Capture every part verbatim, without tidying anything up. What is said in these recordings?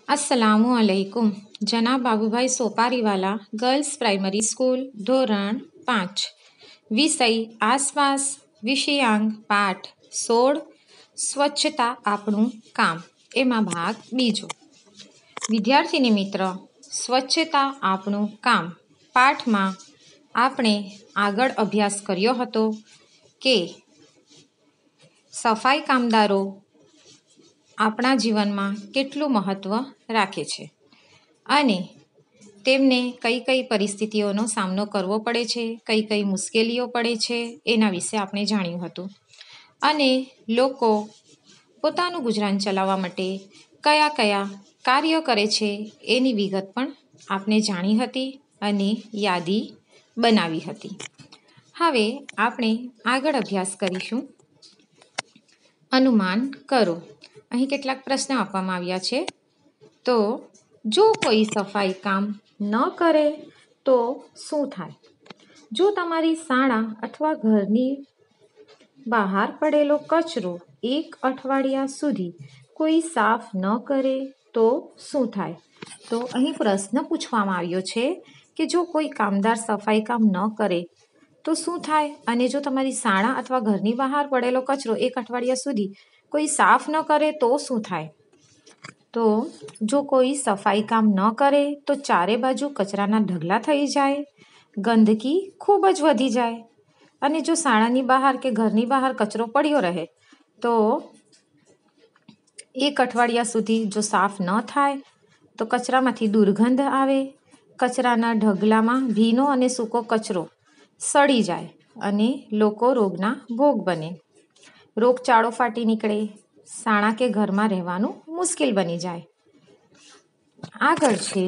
अस्सलामुअलैकुम। जनाब Babubhai Sopariwala girls primary school ધોરણ પાંચ વિષય આસપાસ વિષયાંક પાઠ સોળ સ્વચ્છતા આપણું કામ એમાં ભાગ બીજો। વિદ્યાર્થીની મિત્ર, સ્વચ્છતા આપણું કામ પાઠમાં આપણે આગળ અભ્યાસ કર્યો હતો કે સફાઈ કામદારો આપણા જીવનમાં કેટલું મહત્ત્વ રાખે છે અને તેમને કઈ કઈ પરિસ્થિતિઓનો સામનો કરવો પડે છે, કઈ કઈ મુશ્કેલીઓ પડે છે એના વિશે આપણે જાણ્યું હતું। અને લોકો પોતાનું ગુજરાન ચલાવવા માટે કયા કયા કાર્યો કરે છે એની વિગત પણ આપણે જાણી હતી અને યાદી બનાવી હતી। હવે આપણે આગળ અભ્યાસ કરીશું। અનુમાન કરો। અહીં કેટલાક પ્રશ્ન આપવામાં આવ્યા છે। તો જો કોઈ સફાઈ કામ ન કરે તો શું થાય? જો તમારી શાળા અથવા ઘરની બહાર પડેલો કચરો એક અઠવાડિયા સુધી કોઈ સાફ ન કરે તો શું થાય? તો અહીં પ્રશ્ન પૂછવામાં આવ્યો છે કે જો કોઈ કામદાર સફાઈ કામ ન કરે તો શું થાય, અને જો તમારી શાળા અથવા ઘરની બહાર પડેલો કચરો એક અઠવાડિયા સુધી કોઈ સાફ ન કરે તો શું થાય? તો જો કોઈ સફાઈ કામ ન કરે તો ચારે બાજુ કચરાના ઢગલા થઈ જાય, ગંદકી ખૂબ જ વધી જાય, અને જો શાળાની બહાર કે ઘરની બહાર કચરો પડ્યો રહે તો એક અઠવાડિયા સુધી જો સાફ ન થાય તો કચરામાંથી દુર્ગંધ આવે, કચરાના ઢગલામાં ભીનો અને સૂકો કચરો સડી જાય અને લોકો રોગના ભોગ બને, રોગચાળો ફાટી નીકળે, શાળા કે ઘરમાં રહેવાનું મુશ્કેલ બની જાય। આગળ છે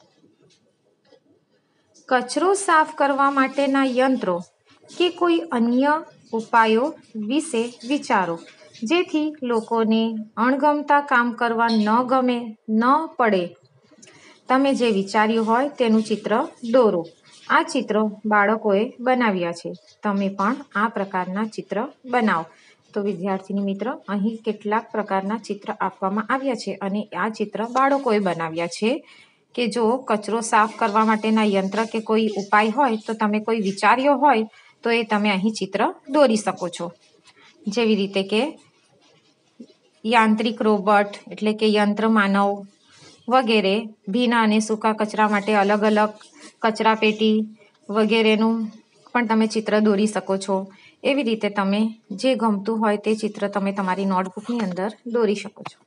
કચરો સાફ કરવા માટેના યંત્રો કે કોઈ અન્ય ઉપાયો વિશે વિચારો જેથી લોકોને અણગમતા કામ કરવા ન ગમે ન પડે। તમે જે વિચાર્યું હોય તેનું ચિત્ર દોરો। આ ચિત્રો બાળકોએ બનાવ્યા છે, તમે પણ આ પ્રકારના ચિત્ર બનાવો। તો વિદ્યાર્થીની મિત્ર, અહીં કેટલાક પ્રકારના ચિત્ર આપવામાં આવ્યા છે અને આ ચિત્ર બાળકોએ બનાવ્યા છે કે જો કચરો સાફ કરવા માટેના યંત્ર કે કોઈ ઉપાય હોય તો તમે કોઈ વિચાર્યો હોય તો એ તમે અહીં ચિત્ર દોરી શકો છો। જેવી રીતે કે યાંત્રિક રોબોટ એટલે કે યંત્ર માનવ વગેરે, ભીના અને સૂકા કચરા માટે અલગ અલગ કચરા પેટી વગેરેનું પણ તમે ચિત્ર દોરી શકો છો। એવી રીતે તમે જે ગમતું હોય તે ચિત્ર તમે તમારી નોટબુકની અંદર દોરી શકો છો।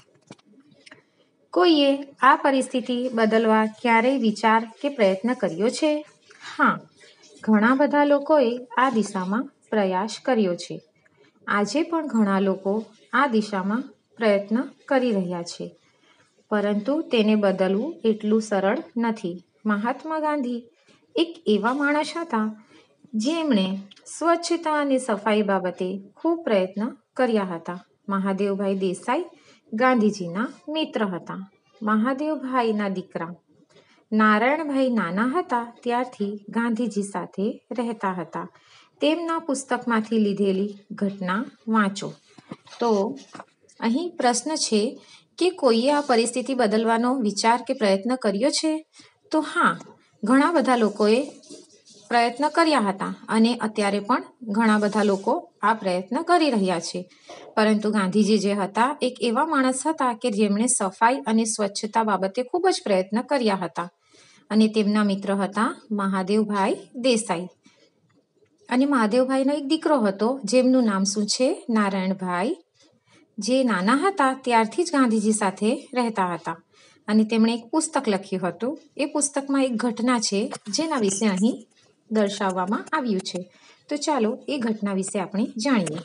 કોઈએ આ પરિસ્થિતિ બદલવા ક્યારેય વિચાર કે પ્રયત્ન કર્યો છે? હા, ઘણા બધા લોકોએ આ દિશામાં પ્રયાસ કર્યો છે। આજે પણ ઘણા લોકો આ દિશામાં પ્રયત્ન કરી રહ્યા છે, પરંતુ તેને બદલવું એટલું સરળ નથી। મહાત્મા ગાંધી એક એવા માણસ હતા જેમણે સ્વચ્છતા અને સફાઈ બાબતે ખૂબ પ્રયત્ન કર્યા હતા। મહાદેવભાઈ દેસાઈ ગાંધીજીના મિત્ર હતા। મહાદેવભાઈના દીકરા નારાયણભાઈ નાના હતા ત્યારથી ગાંધીજી સાથે રહેતા હતા। તેમના પુસ્તકમાંથી લીધેલી ઘટના વાંચો। તો અહીં પ્રશ્ન છે કે કોઈએ આ પરિસ્થિતિ બદલવાનો વિચાર કે પ્રયત્ન કર્યો છે? તો હા, ઘણા બધા લોકોએ પ્રયત્ન કર્યા હતા અને અત્યારે પણ ઘણા બધા લોકો આ પ્રયત્ન કરી રહ્યા છે, પરંતુ ગાંધીજી જે હતા એક એવા માણસ હતા કે જેમણે સફાઈ અને સ્વચ્છતા બાબતે ખૂબ જ પ્રયત્ન કર્યા હતા અને તેમના મિત્ર હતા મહાદેવભાઈ દેસાઈ। અને મહાદેવભાઈનો એક દીકરો હતો જેમનું નામ શું છે? નારાયણભાઈ, જે નાના હતા ત્યારથી જ ગાંધીજી સાથે રહેતા હતા અને તેમણે એક પુસ્તક લખ્યું હતું। એ પુસ્તકમાં એક ઘટના છે જેના વિશે અહીં દર્શાવવામાં આવ્યું છે। તો ચાલો એ ઘટના વિશે આપણે જાણીએ।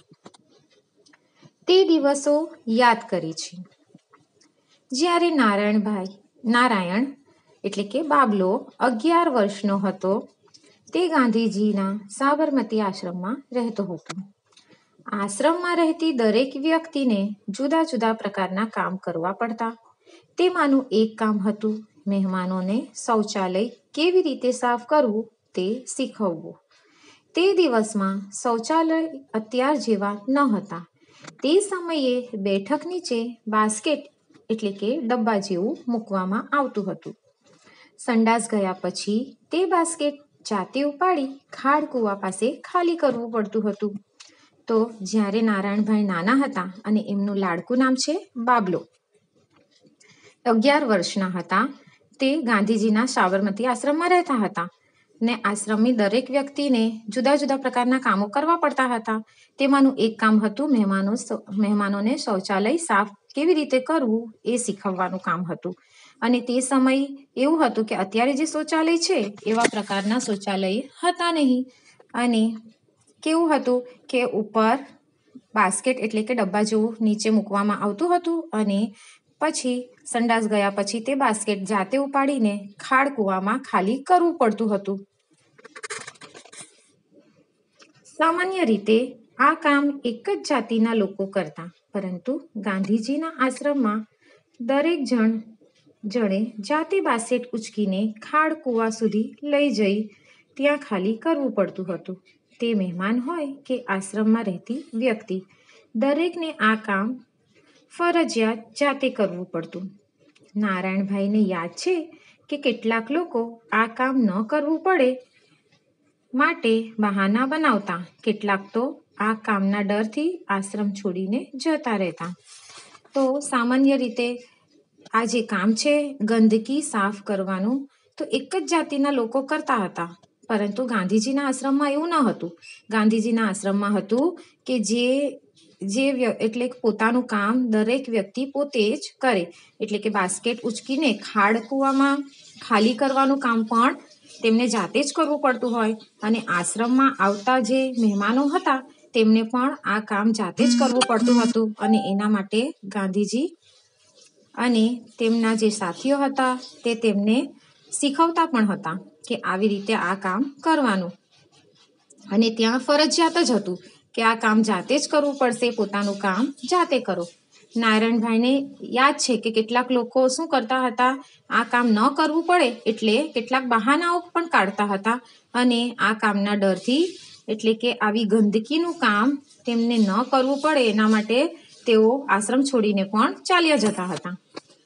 તે દિવસો યાદ કરી છે જ્યારે નારાયણભાઈ નારાયણ એટલે કે બાબલો અગિયાર વર્ષનો હતો। તે ગાંધીજીના સાબરમતી આશ્રમમાં રહેતો હતો। આશ્રમમાં રહેતી દરેક વ્યક્તિને જુદા જુદા પ્રકારના કામ કરવા પડતા। તેમાંનું એક કામ હતું મહેમાનોને શૌચાલય કેવી રીતે સાફ કરવું તે શીખવવું। તે દિવસમાં શૌચાલય અત્યાર જેવા ન હતા। તે સમયે બેઠક નીચે બાસ્કેટ એટલે કે ડબ્બા જેવું મૂકવામાં આવતું હતું. સંડાસ ગયા પછી તે બાસ્કેટ જાતે ઉપાડી ખાડ કૂવા પાસે ખાલી કરવું પડતું હતું. તો જ્યારે નારાયણભાઈ નાના હતા અને એમનું લાડકું નામ છે બાબલો, અગિયાર વર્ષના હતા, તે ગાંધીજીના સાબરમતી આશ્રમમાં રહેતા હતા ને આશ્રમની દરેક વ્યક્તિને જુદા જુદા પ્રકારના કામો કરવા પડતા હતા. તેમાંનું એક કામ હતું મહેમાનો મહેમાનોને શૌચાલય સાફ કેવી રીતે કરવું એ શીખવવાનું કામ હતું. અને તે સમય એવું હતું કે અત્યારે જે શૌચાલય છે એવા પ્રકારના શૌચાલય હતા નહીં. અને કેવું હતું કે ઉપર બાસ્કેટ એટલે કે ડબ્બા જેવું નીચે મૂકવામાં આવતું હતું અને પછી સંડાસ ગયા પછી તે બાસ્કેટ જાતે ઉપાડીને ખાડ કૂવામાં ખાલી કરવું પડતું હતું. સામાન્ય રીતે આ કામ એક જ જાતિના લોકો કરતા, પરંતુ ગાંધીજીના આશ્રમમાં દરેક જણ જણે જાતે બાસ્કેટ ઉચકીને ખાડ કૂવા સુધી લઈ જઈ ત્યાં ખાલી કરવું પડતું હતું. તે મહેમાન હોય કે આશ્રમમાં રહેતી વ્યક્તિ, દરેકને આ કામ ફરજિયાત જાતે કરવું પડતું. નારાયણભાઈને યાદ છે કે કેટલાક લોકો આ કામ ન કરવું પડે માટે બહાના બનાવતા, કેટલાક તો આ કામના ડરથી આશ્રમ છોડીને જતા રહેતા. તો સામાન્ય રીતે આ જે કામ છે ગંદકી સાફ કરવાનું, તો એક જ જાતિના લોકો કરતા હતા, પરંતુ ગાંધીજીના આશ્રમમાં એવું ન હતું. ગાંધીજીના આશ્રમમાં હતું કે જે જે એટલે પોતાનું કામ દરેક વ્યક્તિ પોતે જ કરે, એટલે કે બાસ્કેટ ઉચકીને ખાડ કૂવામાં ખાલી કરવાનું કામ પણ તેમને જાતે જ કરવું પડતું હોય અને આશ્રમમાં આવતા જે મહેમાનો હતા તેમને પણ આ કામ જાતે જ કરવું પડતું હતું. અને એના માટે ગાંધીજી અને તેમના જે સાથીઓ હતા તે તેમને શીખવતા પણ હતા કે આવી રીતે આ કામ કરવાનું. અને ત્યાં ફરજિયાત જ હતું કે આ કામ જાતે જ કરવું પડશે, પોતાનું કામ જાતે કરો. નારાયણભાઈને યાદ છે કે કેટલાક લોકો શું કરતા હતા, આ કામ ન કરવું પડે એટલે કેટલાક બહાનાઓ પણ કાઢતા હતા અને આ કામના ડરથી એટલે કે આવી ગંદકીનું કામ તેમને ન કરવું પડે એના માટે તેઓ આશ્રમ છોડીને પણ ચાલ્યા જતા હતા.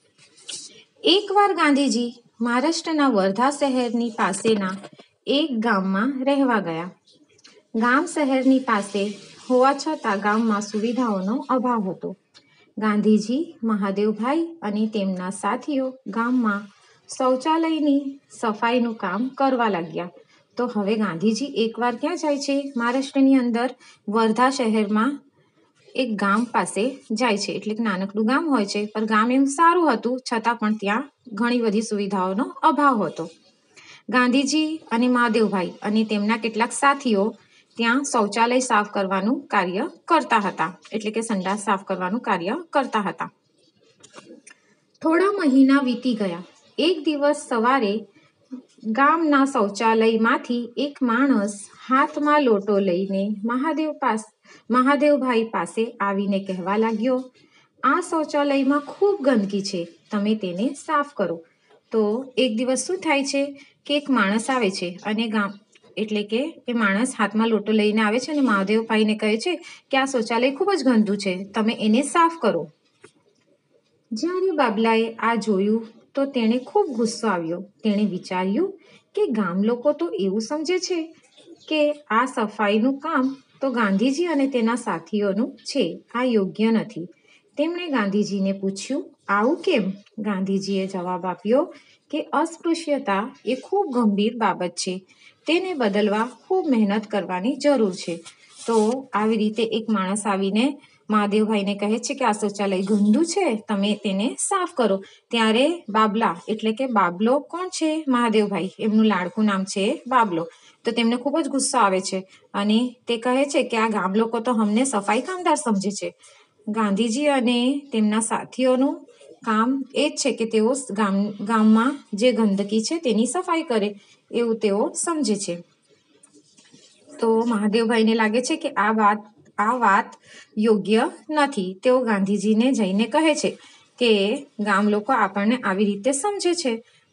એકવાર ગાંધીજી મહારાષ્ટ્રના વર્ધા શહેરની પાસેના એક ગામમાં રહેવા ગયા. ગામ શહેરની પાસે હોવા છતાં ગામમાં સુવિધાઓનો અભાવ હતો. ગાંધીજી, મહાદેવભાઈ અને તેમના સાથીઓ ગામમાં શૌચાલયની સફાઈનું કામ કરવા લાગ્યા. તો હવે ગાંધીજી એકવાર ક્યાં જાય છે, મહારાષ્ટ્રની અંદર વર્ધા શહેરમાં એક ગામ પાસે જાય છે. એટલે કે નાનકડું ગામ હોય છે, પણ ગામ એમ સારું હતું છતાં પણ ત્યાં ઘણી બધી સુવિધાઓનો અભાવ હતો. ગાંધીજી અને મહાદેવભાઈ અને તેમના કેટલાક સાથીઓ ત્યાં શૌચાલય સાફ કરવાનું કાર્ય કરતા હતા, એટલે કે સંડાસ સાફ કરવાનું કાર્ય કરતા હતા. થોડા મહિના વીતી ગયા. એક દિવસ સવારે ગામના શૌચાલયમાંથી એક માણસ હાથમાં લોટો લઈને મહાદેવ પાસ મહાદેવભાઈ પાસે આવીને કહેવા લાગ્યો, આ શૌચાલયમાં ખૂબ ગંદકી છે, તમે તેને સાફ કરો. તો એક દિવસ શું થાય છે કે એક માણસ આવે છે અને ગામ એટલે કે એ માણસ હાથમાં લોટો લઈને આવે છે અને મહાદેવભાઈને કહે છે કે આ શૌચાલય ખૂબ જ ગંદુ છે, તમે એને સાફ કરો. જ્યારે બાબલાએ આ જોયું તો તેણે ખૂબ ગુસ્સો આવ્યો. તેણે વિચાર્યું કે ગામ લોકો તો એવું સમજે છે કે આ સફાઈનું કામ તો ગાંધીજી અને તેના સાથીઓનું છે, આ યોગ્ય નથી. તેમણે ગાંધીજીને પૂછ્યું, આવું કેમ? ગાંધીજીએ જવાબ આપ્યો કે અસ્પૃશ્યતા એ ખૂબ ગંભીર બાબત છે, તેને બદલવા ખૂબ મહેનત કરવાની જરૂર છે. તો આવી રીતે એક માણસ આવીને મહાદેવભાઈને કહે છે કે આ શૌચાલય ગંદુ છે, તમે તેને સાફ કરો. ત્યારે બાબલા એટલે કે બાબલો કોણ છે? મહાદેવભાઈ, એમનું લાડકું નામ છે બાબલો. તો તેમને ખૂબ જ ગુસ્સો આવે છે અને તે કહે છે કે આ ગામ લોકો તો અમને સફાઈ કામદાર સમજે છે. ગાંધીજી અને તેમના સાથીઓનું કામ એ જ છે કે તેઓ ગામ ગામમાં જે ગંદકી છે તેની સફાઈ કરે એવું તેઓ સમજે છે. તો મહાદેવભાઈને લાગે છે કે આ વાત આ વાત યોગ્ય નથી. તેઓ ગાંધીજીને જઈને કહે છે કે ગામ લોકો આપણને આવી રીતે સમજે છે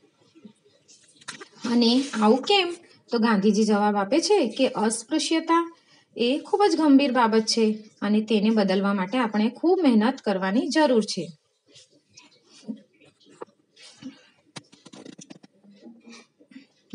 અને આવું કેમ? તો ગાંધીજી જવાબ આપે છે કે અસ્પૃશ્યતા એ ખૂબ જ ગંભીર બાબત છે અને તેને બદલવા માટે આપણે ખૂબ મહેનત કરવાની જરૂર છે.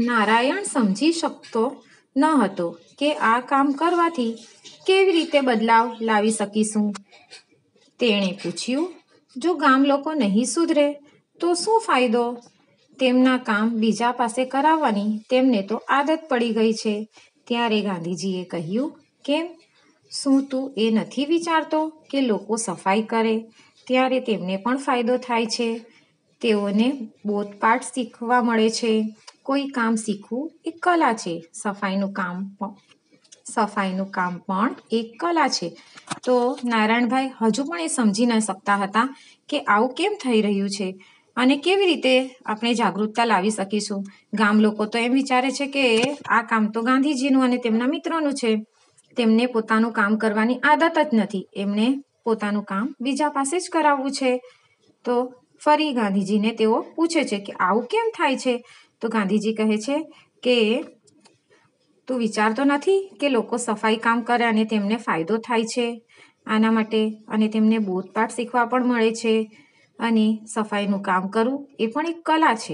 નારાયણ સમજી શકતો ન હતો કે આ કામ કરવાથી કેવી રીતે બદલાવ લાવી શકીશું. તેણે પૂછ્યું, જો ગામ લોકો નહીં સુધરે તો શું ફાયદો? તેમના કામ બીજા પાસે કરાવવાની તેમને તો આદત પડી ગઈ છે. ત્યારે ગાંધીજીએ કહ્યું, કેમ? શું તું એ નથી વિચારતો કે લોકો સફાઈ કરે ત્યારે તેમને પણ ફાયદો થાય છે? તેઓને બોધપાઠ શીખવા મળે છે. કોઈ કામ શીખવું એક કલા છે. સફાઈનું કામ પણ સફાઈનું કામ પણ એક કલા છે. તો નારાયણભાઈ હજુ પણ એ સમજી ન શકતા હતા કે આવું કેમ થઈ રહ્યું છે અને કેવી રીતે આપણે જાગૃતતા લાવી શકીશું. ગામ લોકો તો એમ વિચારે છે કે આ કામ તો ગાંધીજીનું અને તેમના મિત્રોનું છે. તેમને પોતાનું કામ કરવાની આદત જ નથી. એમને પોતાનું કામ બીજા પાસે જ કરાવવું છે. તો ફરી ગાંધીજીને તેઓ પૂછે છે કે આવું કેમ થાય છે? તો ગાંધીજી કહે છે કે તું વિચારતો નથી કે લોકો સફાઈ કામ કરે અને તેમને ફાયદો થાય છે આના માટે, અને તેમને બોધપાઠ શીખવા પણ મળે છે, અને સફાઈનું કામ કરવું એ પણ એક કલા છે.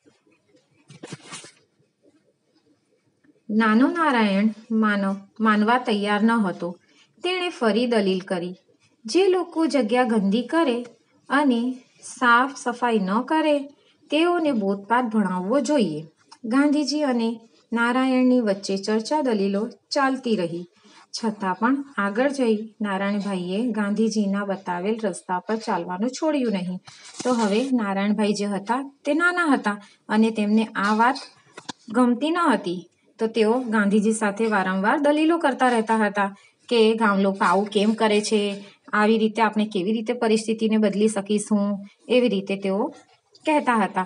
નાનો નારાયણ માનવ માનવા તૈયાર ન હતો. તેણે ફરી દલીલ કરી, જે લોકો જગ્યા ગંદી કરે અને સાફ સફાઈ ન કરે તેઓને બોધપાઠ ભણાવવો જોઈએ. ગાંધીજી અને નારાયણની વચ્ચે ચર્ચા દલીલો ચાલતી રહી. છતાં પણ આગળ જઈ નારાયણભાઈએ ગાંધીજીના બતાવેલ રસ્તા પર ચાલવાનું છોડ્યું નહીં. તો હવે નારાયણભાઈ જે હતા તે નાના હતા અને તેમને આ વાત ગમતી ન હતી. તો તેઓ ગાંધીજી સાથે વારંવાર દલીલો કરતા રહેતા હતા કે ગામ લોકો આવું કેમ કરે છે, આવી રીતે આપણે કેવી રીતે પરિસ્થિતિને બદલી શકીશું, એવી રીતે તેઓ કહેતા હતા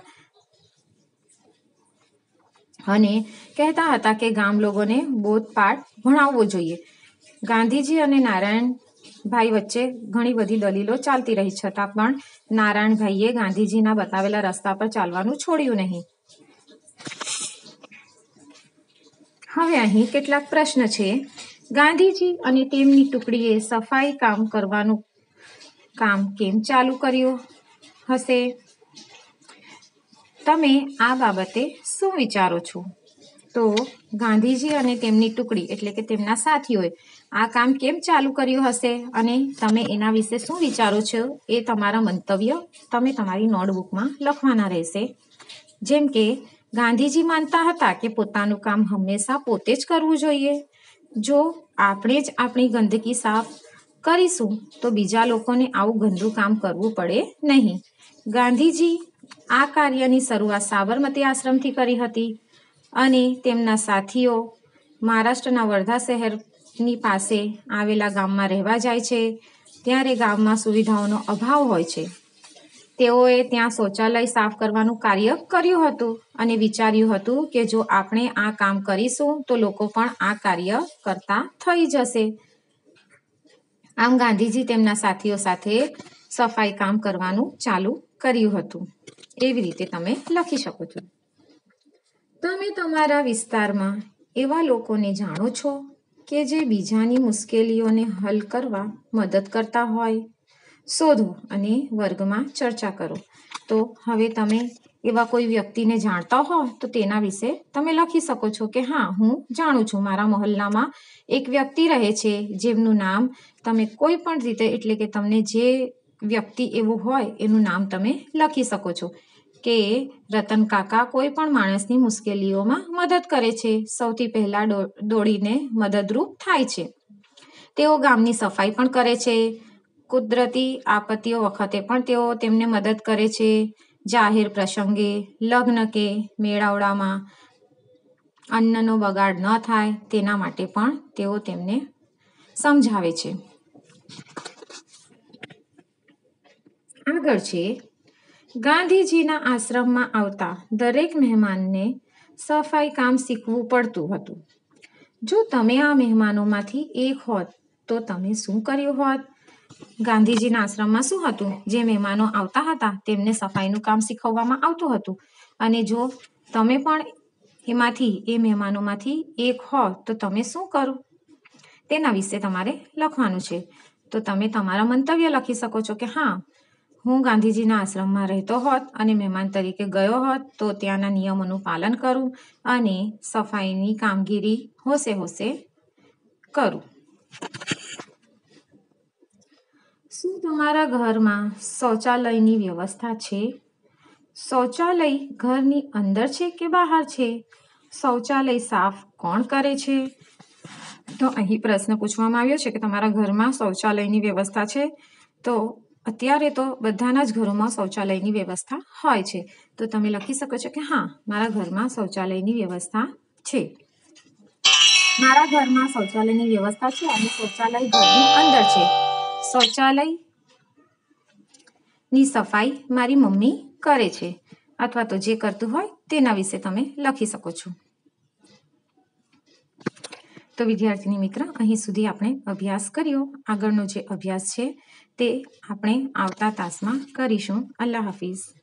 અને કહેતા હતા કે ગામ લોકોને બોધપાઠ ભણાવવો જોઈએ. ગાંધીજી અને નારાયણભાઈ વચ્ચે ઘણી બધી દલીલો ચાલતી રહી. છતાં પણ નારાયણભાઈએ ગાંધીજીના બતાવેલા રસ્તા પર ચાલવાનું છોડ્યું નહીં. હવે અહીં કેટલાક પ્રશ્ન છે. ગાંધીજી અને તેમની ટુકડીએ સફાઈ કામ કરવાનું કામ કેમ ચાલુ કર્યું હશે? તમે આ બાબતે શું વિચારો છો? તો ગાંધીજી અને તેમની ટુકડી એટલે કે તેમના સાથીઓએ આ કામ કેમ ચાલુ કર્યું હશે અને તમે એના વિશે શું વિચારો છો એ તમારા મંતવ્ય તમે તમારી નોટબુકમાં લખવાના રહેશે. જેમ કે ગાંધીજી માનતા હતા કે પોતાનું કામ હંમેશા પોતે જ કરવું જોઈએ. જો આપણે જ આપણી ગંદકી સાફ કરીશું તો બીજા લોકોને આવું ગંદુ કામ કરવું પડે નહીં. ગાંધીજી આ કાર્યની શરૂઆત સાબરમતી આશ્રમથી કરી હતી અને તેમના સાથીઓ મહારાષ્ટ્રના વર્ધા શહેરની પાસે આવેલા ગામમાં રહેવા જાય છે. ત્યારે ગામમાં સુવિધાઓનો અભાવ હોય છે. તેઓએ ત્યાં શૌચાલય સાફ કરવાનું કાર્ય કર્યું હતું અને વિચાર્યું હતું કે જો આપણે આ કામ કરીશું તો લોકો પણ આ કાર્ય કરતા થઈ જશે. આમ ગાંધીજી તેમના સાથીઓ સાથે સફાઈ કામ કરવાનું ચાલુ કર્યું હતું. એવી રીતે તમે લખી શકો છો. તમે તમારા વિસ્તારમાં એવા લોકોને જાણો છો કે જે બીજાની મુશ્કેલીઓને હલ કરવા મદદ કરતા હોય? શોધો અને વર્ગમાં ચર્ચા કરો. તો હવે તમે એવા કોઈ વ્યક્તિને જાણતા હો તો તેના વિશે તમે લખી શકો છો કે હા, હું જાણું છું, મારા મહોલ્લામાં એક વ્યક્તિ રહે છે જેમનું નામ તમે કોઈ પણ રીતે એટલે કે તમને જે વ્યક્તિ એવું હોય એનું નામ તમે લખી શકો છો કે રતન કાકા કોઈ પણ માણસની મુશ્કેલીઓમાં મદદ કરે છે. સૌથી પહેલા દોડીને મદદરૂપ થાય છે. તેઓ ગામની સફાઈ પણ કરે છે. કુદરતી આપત્તિઓ વખતે પણ તેઓ તેમને મદદ કરે છે. જાહેર પ્રસંગે, લગ્ન કે મેળાવડામાં અન્નનો બગાડ ન થાય તેના માટે પણ તેઓ તેમને સમજાવે છે. આગળ છે ગાંધીજીના આશ્રમમાં આવતા દરેક મહેમાનને સફાઈ કામ શીખવું પડતું હતું. જો તમે આ મહેમાનોમાંથી એક હોત તો તમે શું કર્યું હોત? ગાંધીજીના આશ્રમમાં શું હતું? જે મહેમાનો આવતા હતા તેમને સફાઈનું કામ શીખવવામાં આવતું હતું અને જો તમે પણ એમાંથી એ મહેમાનોમાંથી એક હો તો તમે શું કરો? તેના વિશે તમારે લખવાનું છે. તો તમે તમારા મંતવ્ય લખી શકો છો કે હા, હું ગાંધીજીના આશ્રમમાં રહેતો હોત અને મહેમાન તરીકે ગયો હોત તો ત્યાંના નિયમોનું પાલન કરું અને સફાઈની કામગીરી હોશે હોશે કરું. શું તમારા ઘરમાં શૌચાલયની વ્યવસ્થા છે? શૌચાલય ઘરની અંદર છે કે બહાર છે? શૌચાલય સાફ કોણ કરે છે? તો અહીં પ્રશ્ન પૂછવામાં આવ્યો છે કે તમારા ઘરમાં શૌચાલયની વ્યવસ્થા છે. તો અત્યારે તો બધાના જ ઘરોમાં શૌચાલયની વ્યવસ્થા હોય છે. તો તમે લખી શકો છો કે હા, મારા ઘરમાં શૌચાલયની વ્યવસ્થા છે. મારા ઘરમાં શૌચાલયની વ્યવસ્થા છે અને શૌચાલય ઘરની અંદર છે. શૌચાલયની સફાઈ મારી મમ્મી કરે છે, અથવા તો જે કરતું હોય તેના વિશે તમે લખી શકો છો. તો વિદ્યાર્થીની મિત્ર, અહીં સુધી આપણે અભ્યાસ કર્યો. આગળનો જે અભ્યાસ છે તે આપણે આવતા તાસમાં કરીશું. અલ્લાહ હાફિઝ.